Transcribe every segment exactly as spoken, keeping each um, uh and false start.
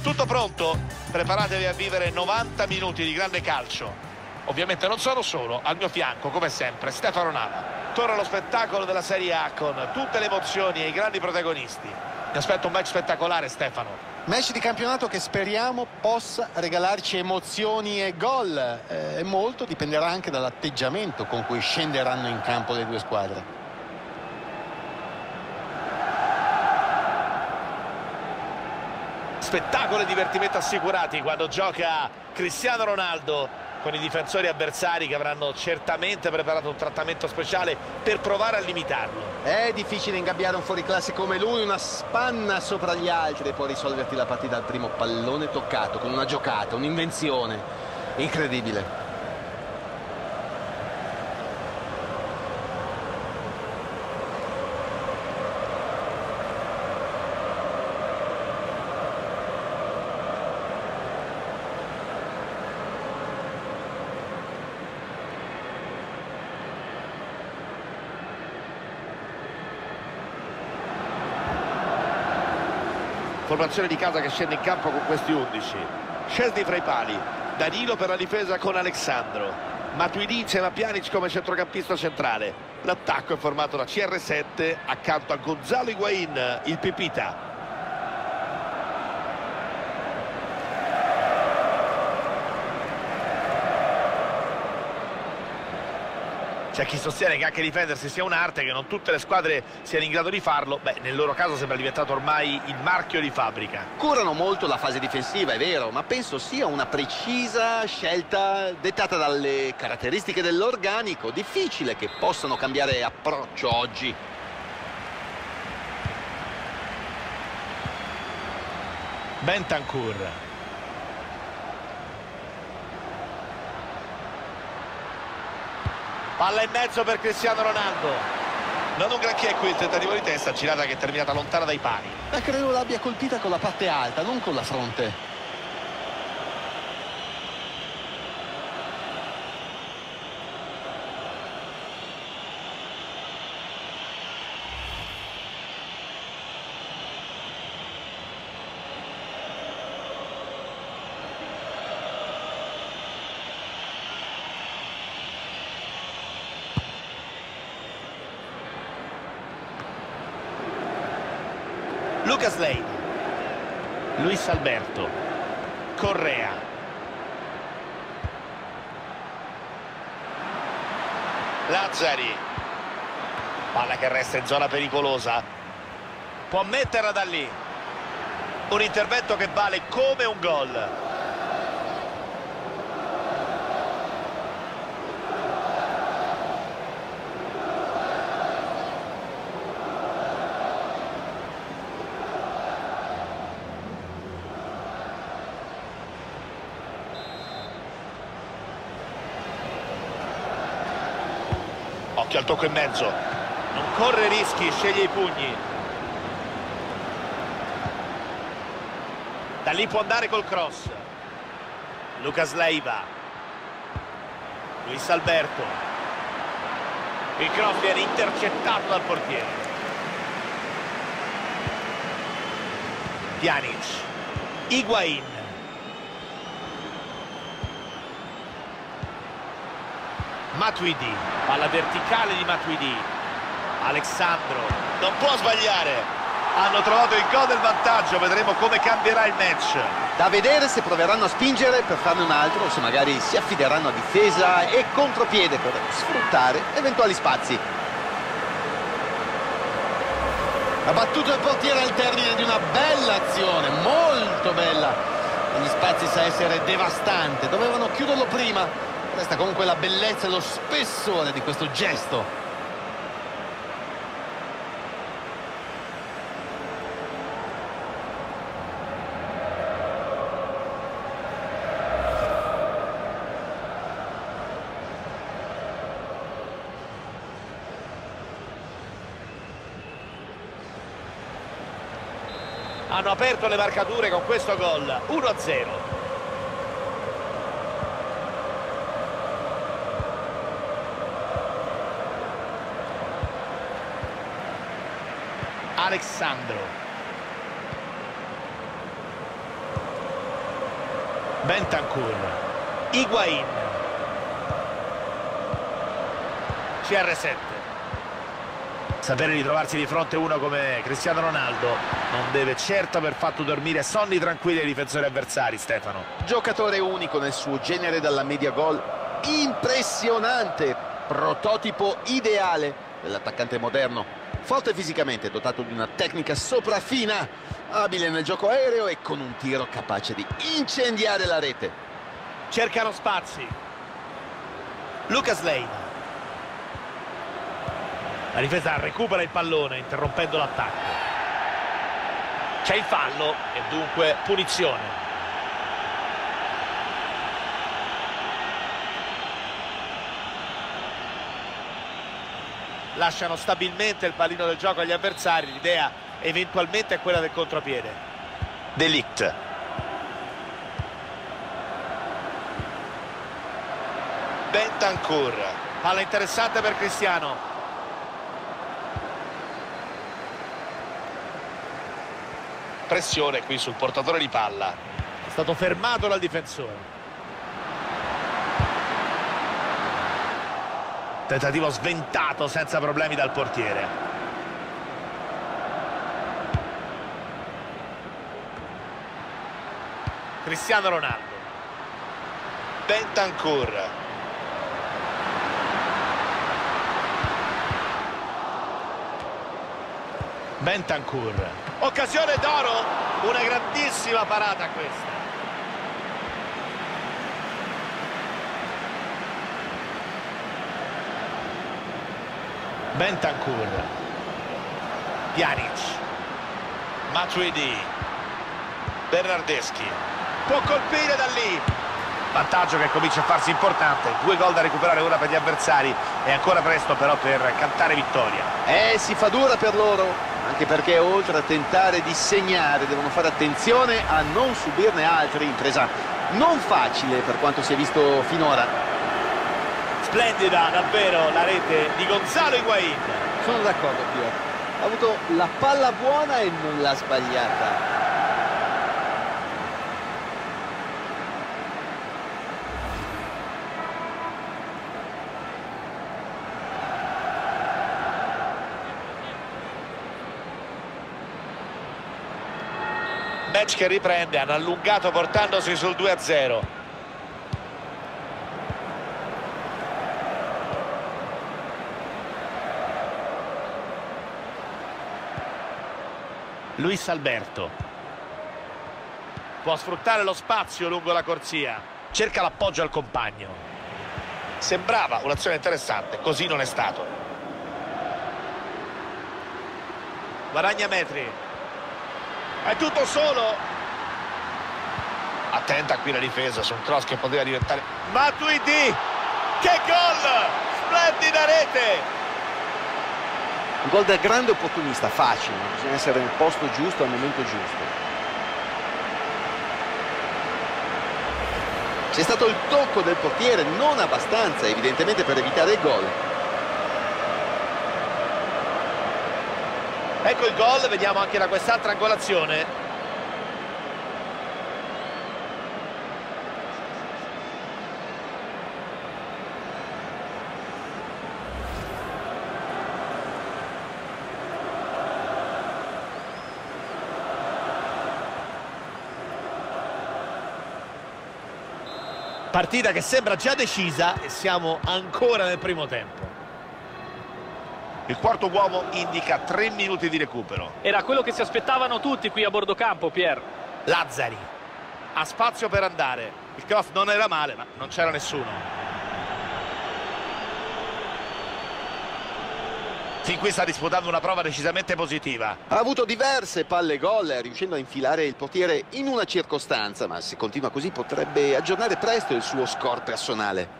Tutto pronto? Preparatevi a vivere novanta minuti di grande calcio. Ovviamente non sono solo, al mio fianco, come sempre, Stefano Nava. Torna lo spettacolo della Serie A con tutte le emozioni e i grandi protagonisti. Mi aspetto un match spettacolare, Stefano. Match di campionato che speriamo possa regalarci emozioni e gol. Eh, e molto dipenderà anche dall'atteggiamento con cui scenderanno in campo le due squadre. Spettacolo e divertimento assicurati quando gioca Cristiano Ronaldo con i difensori avversari che avranno certamente preparato un trattamento speciale per provare a limitarlo. È difficile ingabbiare un fuoriclasse come lui, una spanna sopra gli altri e poi risolverti la partita al primo pallone toccato, con una giocata, un'invenzione incredibile. Formazione di casa che scende in campo con questi undici. Szczesny fra i pali, Danilo per la difesa con Alexandro, Matuidi insieme a Pjanic come centrocampista centrale. L'attacco è formato da C R sette accanto a Gonzalo Higuain, il Pipita. C'è chi sostiene che anche difendersi sia un'arte, che non tutte le squadre siano in grado di farlo. Beh, nel loro caso sembra diventato ormai il marchio di fabbrica. Curano molto la fase difensiva, è vero, ma penso sia una precisa scelta dettata dalle caratteristiche dell'organico. Difficile che possano cambiare approccio oggi. Bentancur. Palla in mezzo per Cristiano Ronaldo. Non un granché qui il tentativo di testa, girata che è terminata lontana dai pali. Ma credo l'abbia colpita con la parte alta, non con la fronte. Lucas Leiva, Luis Alberto, Correa, Lazzari, palla che resta in zona pericolosa, può metterla da lì, un intervento che vale come un gol. Occhio al tocco in mezzo, non corre rischi, sceglie i pugni. Da lì può andare col cross. Lucas Leiva, Luis Alberto, il cross viene intercettato dal portiere. Pjanic, Higuain, Matuidi, palla verticale di Matuidi, Alexandro, non può sbagliare, hanno trovato il gol del vantaggio, vedremo come cambierà il match. Da vedere se proveranno a spingere per farne un altro o se magari si affideranno a difesa e contropiede per sfruttare eventuali spazi. Ha battuto il portiere al termine di una bella azione, molto bella. Negli spazi sa essere devastante, dovevano chiuderlo prima. Resta comunque la bellezza e lo spessore di questo gesto. Hanno aperto le marcature con questo gol, uno a zero. Alexandro, Bentancur, Higuain, C R sette. Sapere di trovarsi di fronte a uno come Cristiano Ronaldo non deve certo aver fatto dormire sonni tranquilli ai difensori avversari, Stefano. Giocatore unico nel suo genere dalla media gol, impressionante, prototipo ideale dell'attaccante moderno, forte fisicamente, dotato di una tecnica sopraffina, abile nel gioco aereo e con un tiro capace di incendiare la rete. Cercano spazi. Lucas Leiva. La difesa recupera il pallone interrompendo l'attacco. C'è il fallo e dunque punizione. Lasciano stabilmente il pallino del gioco agli avversari. L'idea eventualmente è quella del contropiede. De Ligt. Bentancur. Palla interessante per Cristiano. Pressione qui sul portatore di palla. È stato fermato dal difensore. Tentativo sventato senza problemi dal portiere. Cristiano Ronaldo. Bentancur. Bentancur. Occasione d'oro, una grandissima parata questa. Bentancur. Pjanic. Matuidi. Bernardeschi. Può colpire da lì. Vantaggio che comincia a farsi importante. Due gol da recuperare, ora per gli avversari. È ancora presto però per cantare vittoria. Eh, si fa dura per loro. Anche perché oltre a tentare di segnare devono fare attenzione a non subirne altri, impresa non facile per quanto si è visto finora. Splendida davvero la rete di Gonzalo Higuain. Sono d'accordo, Pier. Ha avuto la palla buona e non l'ha sbagliata. Match che riprende, hanno allungato portandosi sul due a zero. Luis Alberto può sfruttare lo spazio lungo la corsia, cerca l'appoggio al compagno. Sembrava un'azione interessante, così non è stato. Guadagna metri. È tutto solo. Attenta qui la difesa su un cross che poteva diventare. Matuidi. Che gol! Splendida rete. Un gol da grande opportunista, facile, bisogna essere nel posto giusto al momento giusto. C'è stato il tocco del portiere, non abbastanza evidentemente per evitare il gol. Ecco il gol, vediamo anche da quest'altra angolazione. Partita che sembra già decisa e siamo ancora nel primo tempo. Il quarto uomo indica tre minuti di recupero. Era quello che si aspettavano tutti qui a bordo campo, Pier. Lazzari ha spazio per andare. Il cross non era male, ma non c'era nessuno. Fin qui sta disputando una prova decisamente positiva. Ha avuto diverse palle gol, riuscendo a infilare il portiere in una circostanza, ma se continua così potrebbe aggiornare presto il suo score personale.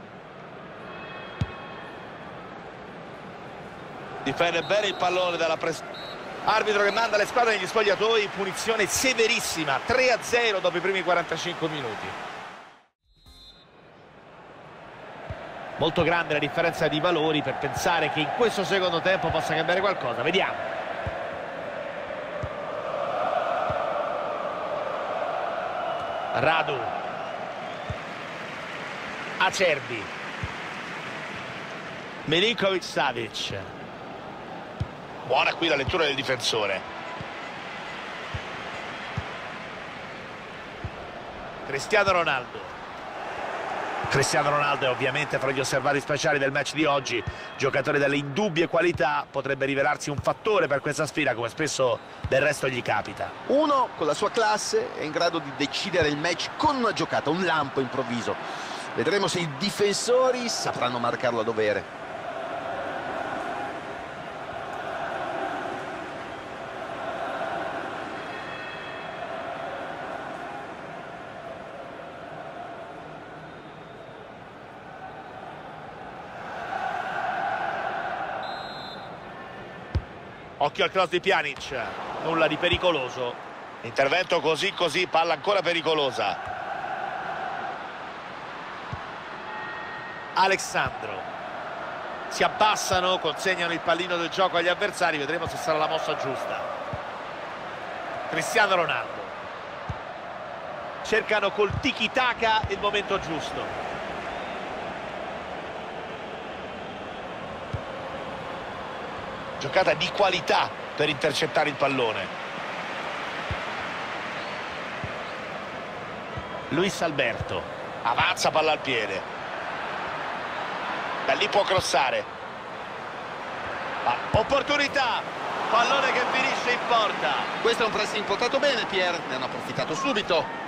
Difende bene il pallone dalla pressione. Arbitro che manda le squadre negli spogliatoi, punizione severissima, tre a zero dopo i primi quarantacinque minuti. Molto grande la differenza di valori per pensare che in questo secondo tempo possa cambiare qualcosa. Vediamo. Radu, Acerbi. Milinkovic Savic. Buona qui la lettura del difensore. Cristiano Ronaldo. Cristiano Ronaldo è ovviamente fra gli osservati speciali del match di oggi, giocatore dalle indubbie qualità, potrebbe rivelarsi un fattore per questa sfida come spesso del resto gli capita. Uno con la sua classe è in grado di decidere il match con una giocata, un lampo improvviso. Vedremo se i difensori sapranno marcarlo a dovere. Occhio al cross di Pjanic, nulla di pericoloso. Intervento così così, palla ancora pericolosa. Alexandro. Si abbassano, consegnano il pallino del gioco agli avversari, vedremo se sarà la mossa giusta. Cristiano Ronaldo. Cercano col tiki-taka il momento giusto. Giocata di qualità per intercettare il pallone. Luis Alberto. Avanza, palla al piede. Da lì può crossare. Ah, opportunità. Pallone che finisce in porta. Questo è un pressing portato bene, Pier. Ne hanno approfittato subito.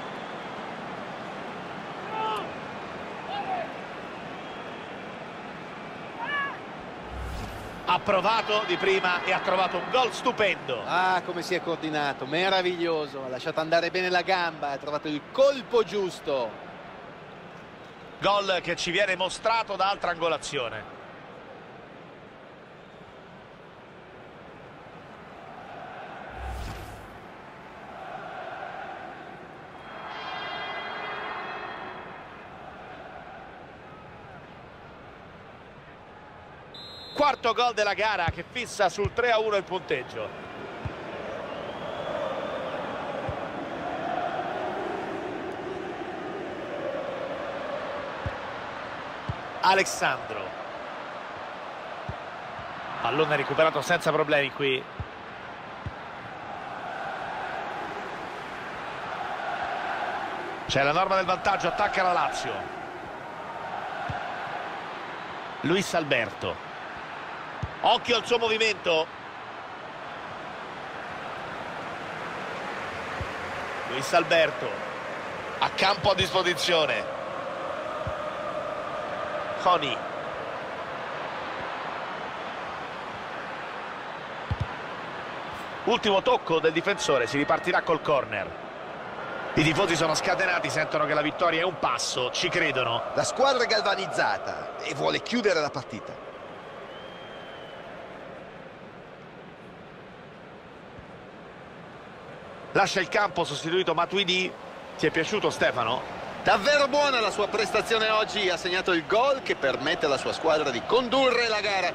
Ha provato di prima e ha trovato un gol stupendo. Ah, come si è coordinato, meraviglioso. Ha lasciato andare bene la gamba, ha trovato il colpo giusto. Gol che ci viene mostrato da altra angolazione. Quarto gol della gara che fissa sul tre a uno il punteggio. Alexandro. Pallone recuperato senza problemi qui. C'è la norma del vantaggio, attacca la Lazio. Luis Alberto. Occhio al suo movimento. Luis Alberto. A campo a disposizione. Coni. Ultimo tocco del difensore, si ripartirà col corner. I tifosi sono scatenati, sentono che la vittoria è un passo, ci credono. La squadra è galvanizzata e vuole chiudere la partita. Lascia il campo, sostituito Matuidi. Ti è piaciuto, Stefano? Davvero buona la sua prestazione oggi, ha segnato il gol che permette alla sua squadra di condurre la gara.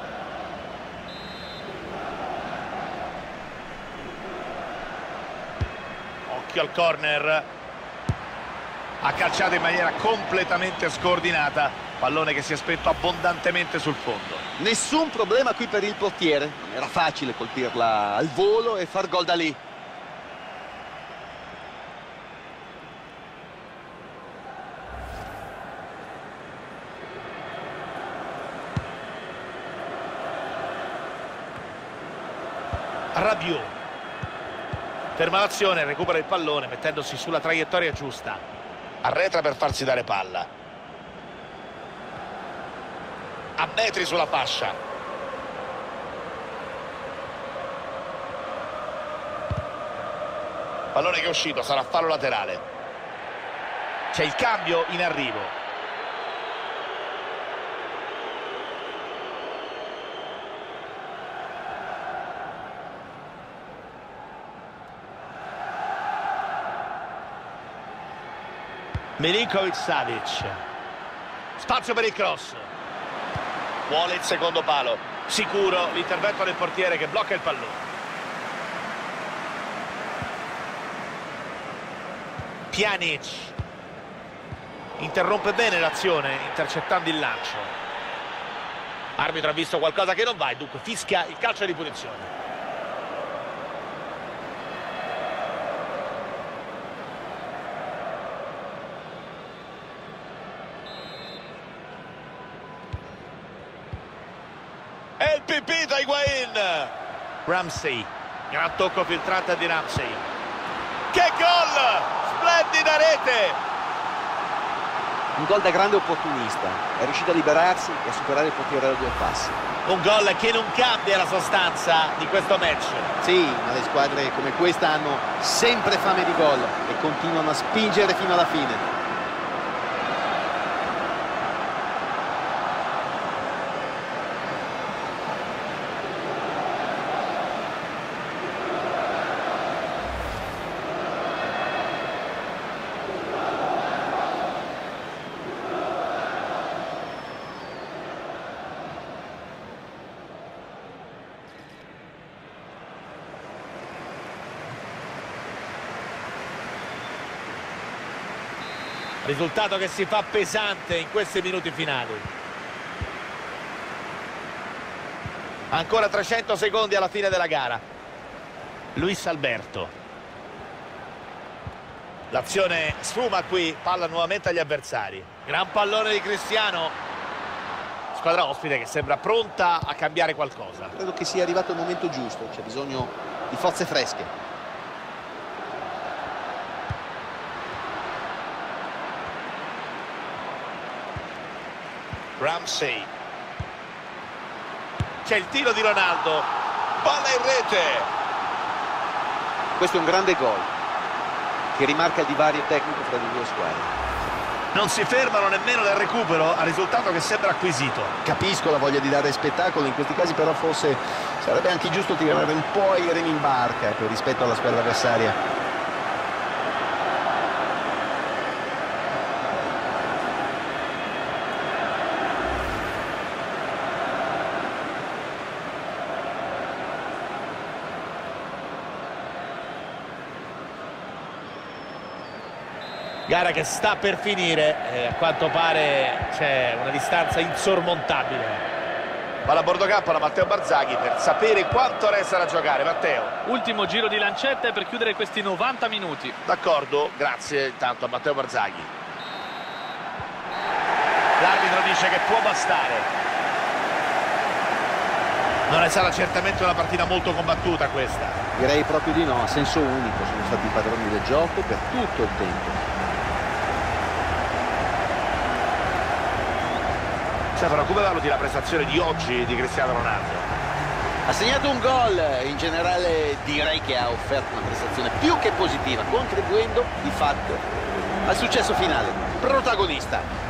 Occhio al corner. Ha calciato in maniera completamente scordinata. Pallone che si è spento abbondantemente sul fondo. Nessun problema qui per il portiere. Non era facile colpirla al volo e far gol da lì. Rabiot. Ferma l'azione, recupera il pallone mettendosi sulla traiettoria giusta. Arretra per farsi dare palla. A metri sulla fascia. Pallone che è uscito, sarà fallo laterale. C'è il cambio in arrivo. Milinkovic Savic. Spazio per il cross. Vuole il secondo palo. Sicuro l'intervento del portiere che blocca il pallone. Pjanic. Interrompe bene l'azione intercettando il lancio. Arbitro ha visto qualcosa che non va e dunque fischia il calcio di punizione. E il pipì da Higuain. Ramsey, gran tocco filtrante di Ramsey. Che gol! Splendida rete! Un gol da grande opportunista, è riuscito a liberarsi e a superare il portiere a due passi. Un gol che non cambia la sostanza di questo match. Sì, ma le squadre come questa hanno sempre fame di gol e continuano a spingere fino alla fine. Risultato che si fa pesante in questi minuti finali. Ancora trecento secondi alla fine della gara. Luis Alberto. L'azione sfuma qui, palla nuovamente agli avversari. Gran pallone di Cristiano. Squadra ospite che sembra pronta a cambiare qualcosa. Credo che sia arrivato il momento giusto, c'è bisogno di forze fresche. Ramsey, c'è il tiro di Ronaldo, palla in rete. Questo è un grande gol che rimarca il divario tecnico tra le due squadre. Non si fermano nemmeno nel recupero, al risultato che sembra acquisito. Capisco la voglia di dare spettacolo in questi casi, però forse sarebbe anche giusto tirare un po' i remi in barca per rispetto alla squadra avversaria. Gara che sta per finire e a quanto pare c'è una distanza insormontabile. Palla a bordo campo da Matteo Barzaghi per sapere quanto resta da giocare. Matteo. Ultimo giro di lancette per chiudere questi novanta minuti. D'accordo, grazie intanto a Matteo Barzaghi. L'arbitro dice che può bastare. Non è stata certamente una partita molto combattuta questa. Direi proprio di no, a senso unico, sono stati i padroni del gioco per tutto il tempo. Stefano, come valuti la prestazione di oggi di Cristiano Ronaldo? Ha segnato un gol, in generale direi che ha offerto una prestazione più che positiva, contribuendo di fatto al successo finale. Protagonista.